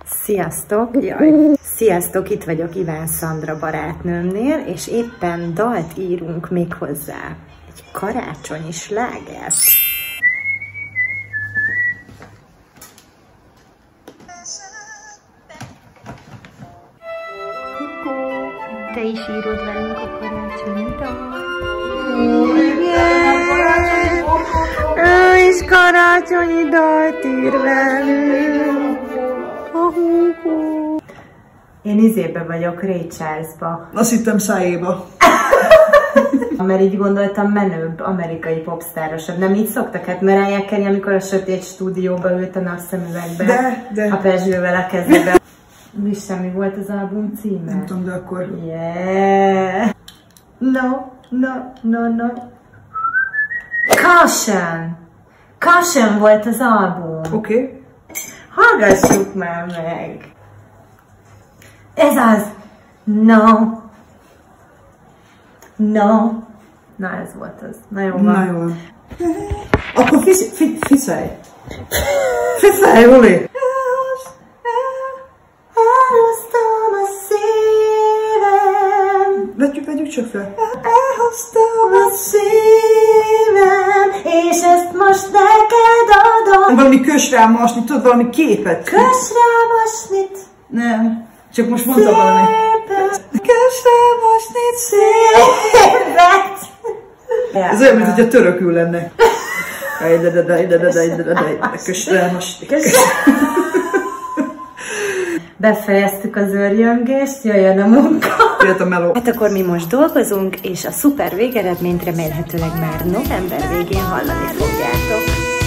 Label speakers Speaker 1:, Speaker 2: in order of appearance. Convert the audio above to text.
Speaker 1: Sziasztok! Jaj. Sziasztok, itt vagyok Iván Szandra barátnőmnél, és éppen dalt írunk még hozzá. Egy karácsonyi slágert. Te is írod velünk a karácsonyi dalt. Ő is karácsonyi dalt ír velünk. Én izébe vagyok, Ray Charlesba.
Speaker 2: Azt hittem Szájéba.
Speaker 1: Mert így gondoltam, menőbb amerikai popstárosabb. Nem így szoktak? Hát Mariah Carey, amikor a sötét stúdióba ült a napszemüvegbe.
Speaker 2: De.
Speaker 1: A pezsgővel a kezébe. Mi semmi volt az album címe?
Speaker 2: Nem tudom, de akkor...
Speaker 1: Yeah. No. Caution! Caution volt az album.
Speaker 2: Oké.
Speaker 1: Hallgassuk már meg. Ez az. No. Na, ez volt az. Na jó van.
Speaker 2: Na jó van. Akkor ficelj. Ficelj, Uli.
Speaker 1: Elhoztam a szívem.
Speaker 2: Vegyük csak fel.
Speaker 1: Elhoztam a szívem, és ezt most neked adom.
Speaker 2: Valami kösrámasnit, tudod, valami képet.
Speaker 1: Kösrámasnit.
Speaker 2: Nem. Csak most mondta valami.
Speaker 1: Kösrámasnit szépet.
Speaker 2: Ez olyan, mint hogyha törökül lenne. Kösrámasnit.
Speaker 1: Befejeztük az örjöngést, jöjjön a munka.
Speaker 2: Jött a meló.
Speaker 1: Hát akkor mi most dolgozunk, és a szuper végeredményt remélhetőleg már november végén hallani fogjátok.